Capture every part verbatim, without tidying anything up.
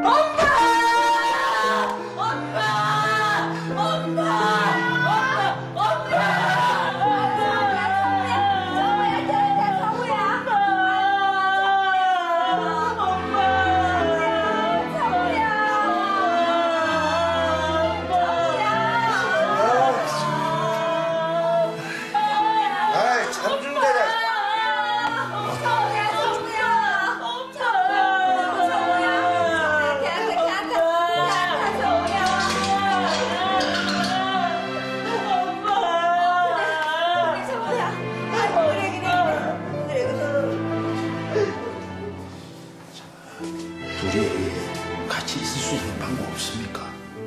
둘이 같이 있을 수 있는 방법 없습니까?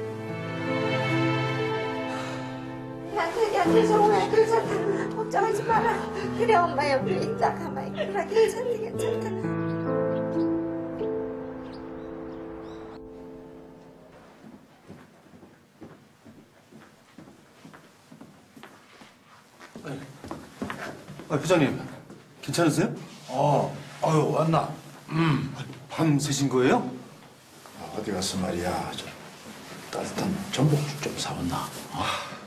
야들 야들 정우야 괜찮다. 걱정하지 마라. 그래 엄마 옆에 있다. 가만히 있거라. 괜찮다 괜찮다. 아, 회장님, 괜찮으세요? 어, 어휴, 왔나? 음. 밤 새신 거예요? 어디 갔어 말이야. 저 따뜻한 전복죽 좀 사왔나? 어?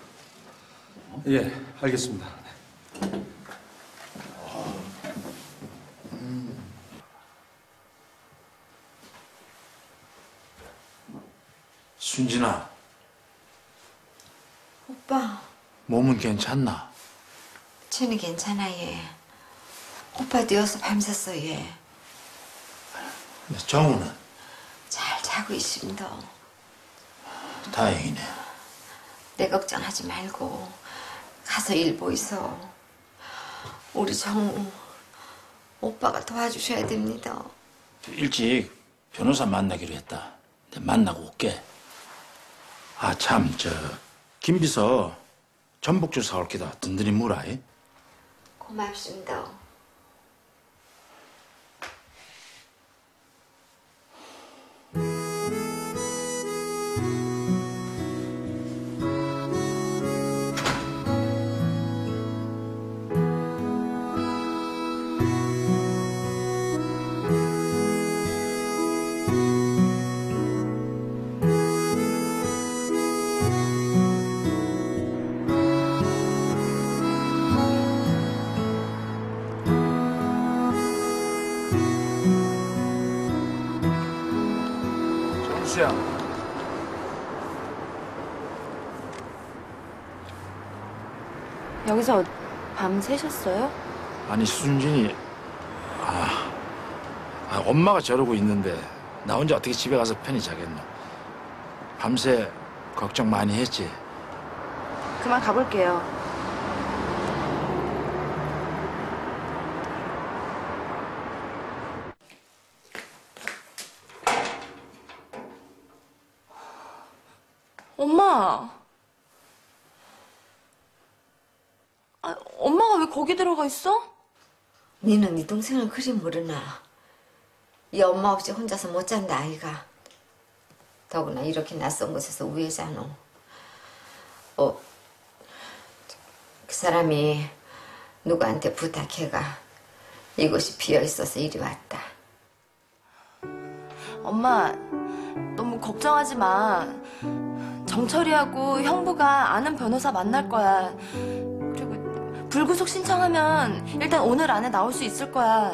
예, 알겠습니다. 어. 음. 순진아. 오빠. 몸은 괜찮나? 저는 괜찮아 얘. 오빠 누워서 밤샜어 얘. 정우는? 잘 자고 있습니다. 다행이네. 내 걱정하지 말고 가서 일 보이소. 우리 정우 오빠가 도와주셔야 됩니다. 일찍 변호사 만나기로 했다. 내가 만나고 올게. 아, 참, 저 김비서 전복죽 사올 기다 든든히 물어. 고맙습니다. 정수야. 여기서 밤 새셨어요? 아니, 수준진이 아, 아, 엄마가 저러고 있는데 나 혼자 어떻게 집에 가서 편히 자겠노. 밤새 걱정 많이 했지. 그만 가볼게요. 엄마. 아, 엄마가 왜 거기 들어가 있어? 니는 네 동생을 그리 모르나. 이 엄마 없이 혼자서 못 잔다 아이가. 더구나 이렇게 낯선 곳에서 우회자노. 어, 그 사람이 누구한테 부탁해가 이곳이 비어있어서 이리 왔다. 엄마, 너무 걱정하지 마. 정철이하고 형부가 아는 변호사 만날 거야. 그리고 불구속 신청하면 일단 오늘 안에 나올 수 있을 거야.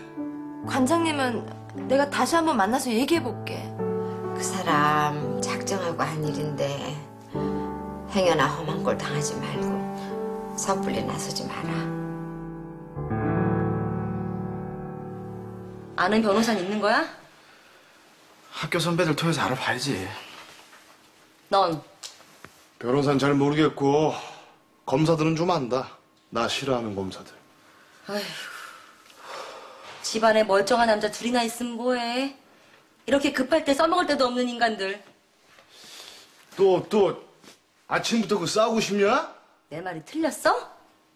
관장님은 내가 다시 한번 만나서 얘기해볼게. 그 사람 작정하고 한 일인데 행여나 험한 꼴 당하지 말고 섣불리 나서지 마라. 아는 변호사는 있는 거야? 학교 선배들 통해서 알아봐야지. 넌? 변호사는 잘 모르겠고 검사들은 좀 안다. 나 싫어하는 검사들. 아휴, 집안에 멀쩡한 남자 둘이나 있으면 뭐해? 이렇게 급할 때 써먹을 데도 없는 인간들. 또, 또 아침부터 그 싸우고 싶냐? 내 말이 틀렸어?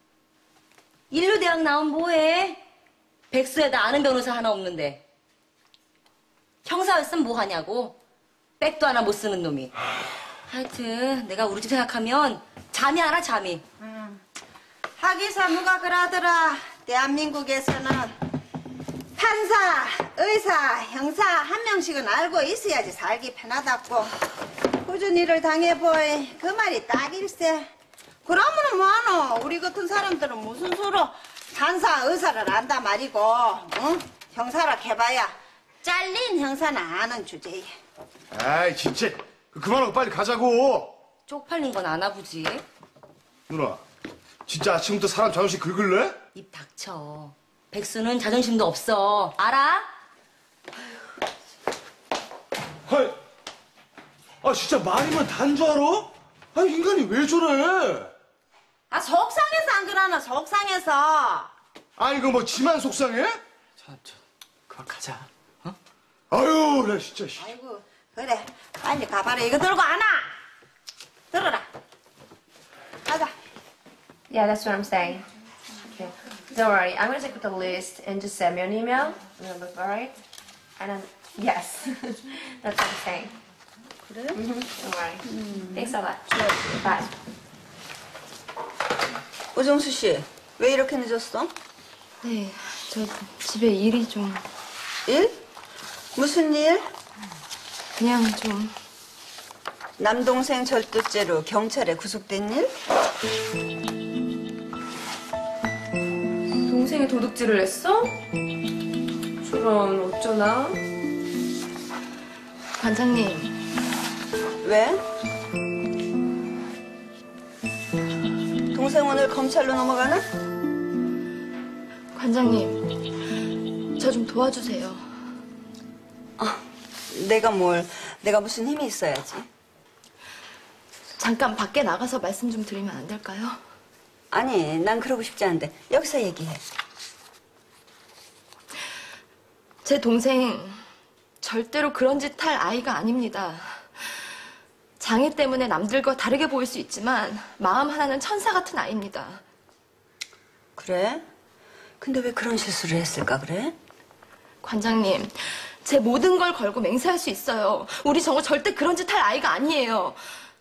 인류대학 나온 뭐해? 백수에다 아는 변호사 하나 없는데. 형사였으면 뭐하냐고. 백도 하나 못 쓰는 놈이. 하여튼 내가 우리 집 생각하면 잠이 안 와, 잠이. 음. 하기사 누가 그러더라. 대한민국에서는 팔 판사, 의사, 형사 한 명씩은 알고 있어야지 살기 편하다고. 꾸준 일을 당해보이. 그 말이 딱일세. 그러면은 뭐하노? 우리 같은 사람들은 무슨 수로 판사, 의사를 안다 말이고, 응? 형사라 해봐야 잘린 형사는 아는 주제에. 아이 진짜 그만하고 빨리 가자고. 쪽팔린 건 안 아부지. 누나 진짜 아침부터 사람 자존심 긁을래? 입 닥쳐. 백수는 자존심도 없어. 알아? 아이, 아 진짜 말이면 다인 줄 알아? 아니 인간이 왜 저래? 아, 속상해서 안 그러나, 속상해서. 아니 이거 뭐 지만 속상해? 자, 저, 그만 가자. 아유 나 진짜. 씨. 아이고, 그래. 빨리 가봐라. 이거 들고 안 와. 들어라. 가자. Yeah, that's what I'm saying. Okay. Don't worry. I'm gonna take the list and just send me an email. Remember, all right? And then, yes. That's what I'm saying. 그래? Mm-hmm. Don't worry. Thanks a lot. Bye. 오정수 씨, 왜 이렇게 늦었어? 네, 저 집에 일이 좀 일? 무슨 일? 그냥 좀 남동생 절도죄로 경찰에 구속된 일? 동생이 도둑질을 했어? 저런 어쩌나? 관장님, 왜? 동생 오늘 검찰로 넘어가나? 관장님, 저 좀 도와주세요. 내가 뭘, 내가 무슨 힘이 있어야지. 잠깐 밖에 나가서 말씀 좀 드리면 안 될까요? 아니, 난 그러고 싶지 않은데 여기서 얘기해. 제 동생 절대로 그런 짓 할 아이가 아닙니다. 장애 때문에 남들과 다르게 보일 수 있지만 마음 하나는 천사 같은 아이입니다. 그래? 근데 왜 그런 실수를 했을까 그래? 관장님, 제 모든 걸 걸고 맹세할 수 있어요. 우리 정우 절대 그런 짓 할 아이가 아니에요.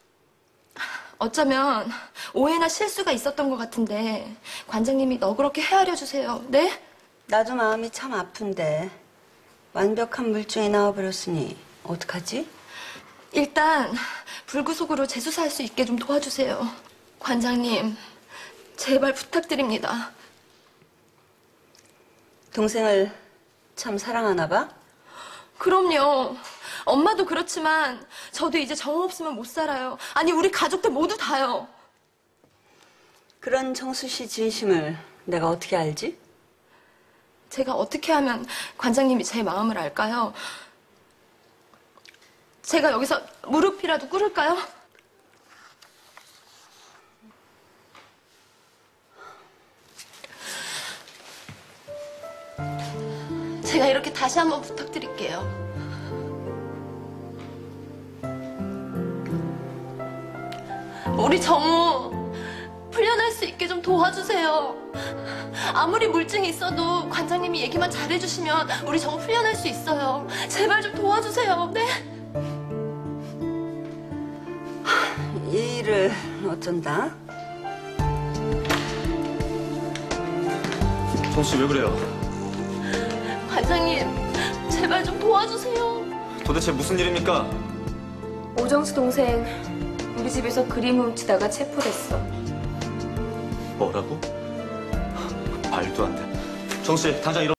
어쩌면 오해나 실수가 있었던 것 같은데 관장님이 너그럽게 헤아려 주세요. 네? 나도 마음이 참 아픈데 완벽한 물증이 나와버렸으니 어떡하지? 일단 불구속으로 재수사할 수 있게 좀 도와주세요. 관장님, 제발 부탁드립니다. 동생을 참 사랑하나 봐? 그럼요. 엄마도 그렇지만 저도 이제 정우 없으면 못 살아요. 아니, 우리 가족들 모두 다요. 그런 정수 씨 진심을 내가 어떻게 알지? 제가 어떻게 하면 관장님이 제 마음을 알까요? 제가 여기서 무릎이라도 꿇을까요? 제가 이렇게 다시 한번 부탁드릴게요. 우리 정우 풀려날 수 있게 좀 도와주세요. 아무리 물증이 있어도 관장님이 얘기만 잘해주시면 우리 정우 풀려날 수 있어요. 제발 좀 도와주세요. 네? 이 일을 어쩐다? 정씨 왜 그래요? 관장님, 제발 좀 도와주세요. 도대체 무슨 일입니까? 오정수 동생 우리 집에서 그림 훔치다가 체포됐어. 뭐라고? 말도 안 돼. 정씨 당장 일어.